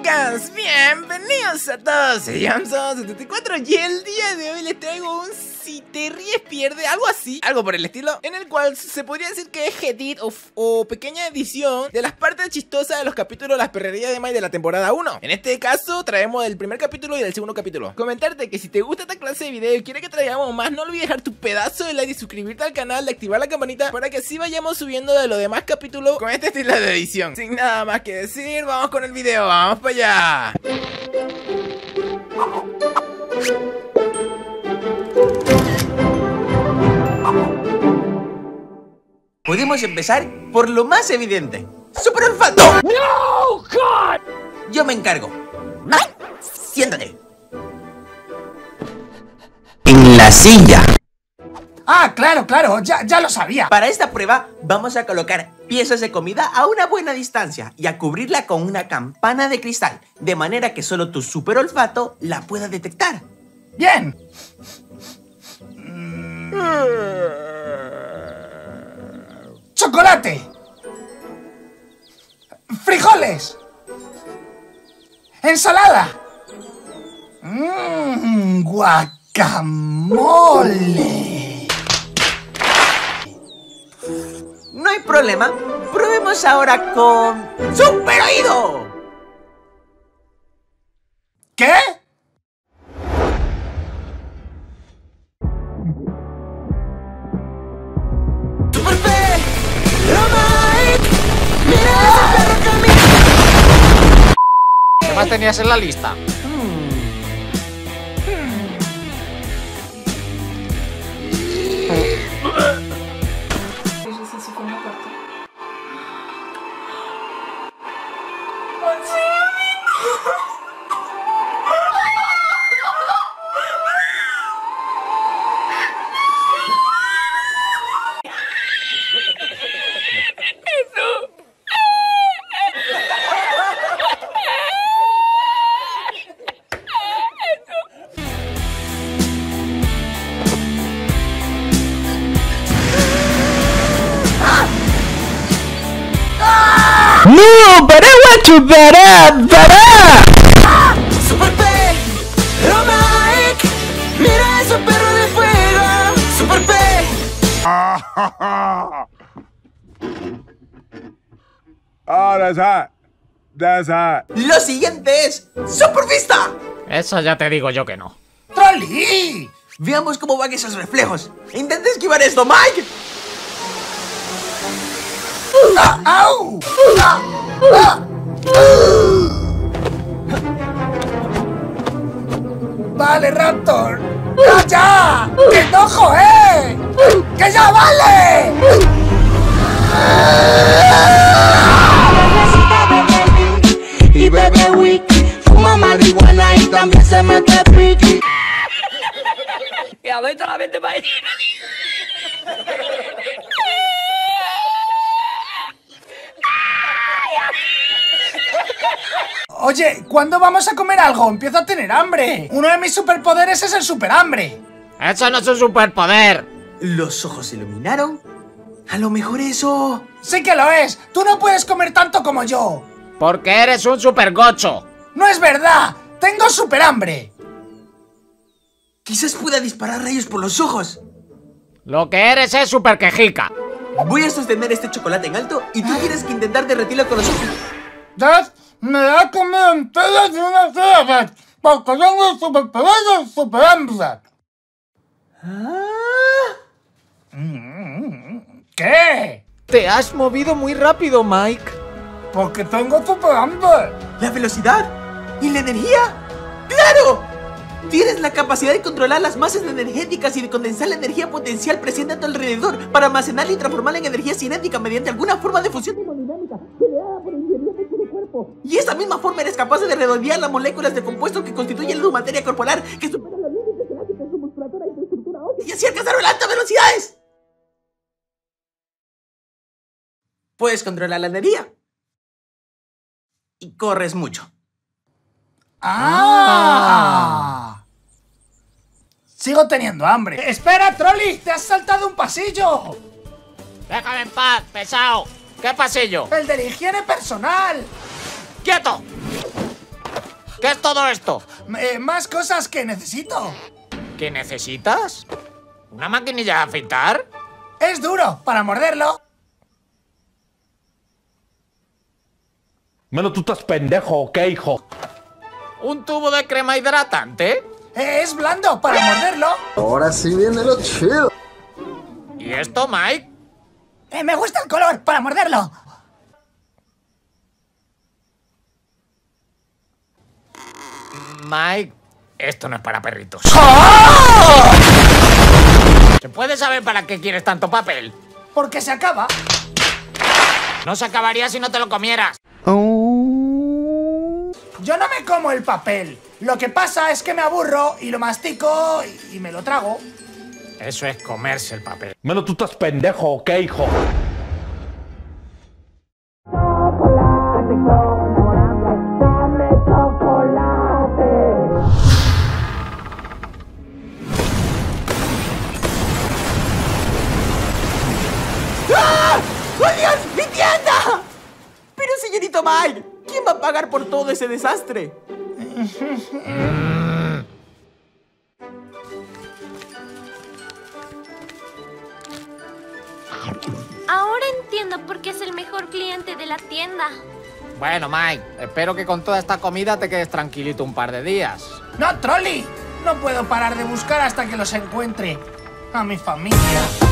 chicas, bienvenidos a todos. Soy Jamson74 y el día de hoy les traigo un si te ríes pierde, algo así, algo por el estilo, en el cual se podría decir que es edit o pequeña edición de las partes chistosas de los capítulos Las Perrerías de Mike de la temporada 1. En este caso traemos el primer capítulo y el segundo capítulo. Comentarte que si te gusta esta clase de video y quieres que traigamos más, no olvides dejar tu pedazo de like y suscribirte al canal, de activar la campanita para que así vayamos subiendo de los demás capítulos con este estilo de edición. Sin nada más que decir, vamos con el video, vamos para allá. Podemos empezar por lo más evidente. ¡Super olfato! ¡No, God! Yo me encargo. Mike, siéntate. En la silla. Ah, claro, ya lo sabía. Para esta prueba vamos a colocar piezas de comida a una buena distancia y a cubrirla con una campana de cristal, de manera que solo tu super olfato la pueda detectar. Bien. Chocolate. Frijoles. Ensalada. Guacamole. No hay problema. Probemos ahora con super oído. ¿Qué? ¿Qué más tenías en la lista? ¡No! ¡Para! ¡Super P! ¡Mike! ¡Mira ese perro de fuego! ¡Super P! Oh, that's hot. That's hot. Lo siguiente es Super Vista. Eso ya te digo yo que no. ¡Trolli! Veamos cómo van esos reflejos. Intenta esquivar esto, Mike. ¡Au! Vale, Raptor. ¡Ya! ¡Que no, joder! ¡Que ya vale! Y bebe wiki, fuma marihuana y también se mete piqui. Y a ver solamente para ir. Oye, ¿cuándo vamos a comer algo? Empiezo a tener hambre. Uno de mis superpoderes es el superhambre. Eso no es un superpoder. Los ojos se iluminaron. A lo mejor eso... Sí que lo es. Tú no puedes comer tanto como yo. Porque eres un supergocho. No es verdad. Tengo superhambre. Quizás pueda disparar rayos por los ojos. Lo que eres es superquejica. Voy a sostener este chocolate en alto y tú tienes que intentar derretirlo con los ojos. Dad, me da comido entera de una sola vez. Porque tengo el superpoder del superhambre. ¿Qué? Te has movido muy rápido, Mike. Porque tengo superhambre. ¿La velocidad? ¿Y la energía? ¡Claro! Tienes la capacidad de controlar las masas energéticas y de condensar la energía potencial presente a tu alrededor para almacenarla y transformarla en energía cinética mediante alguna forma de fusión termodinámica generada por ingeniería de tu cuerpo. Y de esa misma forma eres capaz de redondear las moléculas de compuestos que constituyen tu materia corporal que superan los límites elásticos de su musculatura y tu estructura ósea y así alcanzar las altas velocidades. Puedes controlar la energía. Y corres mucho. Sigo teniendo hambre. ¡Espera, Trolli! ¡Te has saltado un pasillo! Déjame en paz, pesado. ¿Qué pasillo? ¡El de la higiene personal! ¡Quieto! ¿Qué es todo esto? Más cosas que necesito. ¿Qué necesitas? ¿Una maquinilla de afeitar? Es duro para morderlo. Melo, tú estás pendejo, ¿o qué, hijo? ¿Un tubo de crema hidratante? Es blando para morderlo. Ahora sí viene lo chido. ¿Y esto, Mike? Me gusta el color para morderlo. Mike, esto no es para perritos. ¡Oh! ¿Se puede saber para qué quieres tanto papel? Porque se acaba. No se acabaría si no te lo comieras. Yo no me como el papel. Lo que pasa es que me aburro y lo mastico y me lo trago. Eso es comerse el papel. Melo, tú estás pendejo, ¿o qué, hijo? ¡Ah! ¡Oh, Dios! ¡Mi tienda! Pero, señorito Mike, ¿quién va a pagar por todo ese desastre? Ahora entiendo por qué es el mejor cliente de la tienda. Bueno, Mike, espero que con toda esta comida te quedes tranquilito un par de días. ¡No, Trolli! No puedo parar de buscar hasta que los encuentre. A mi familia.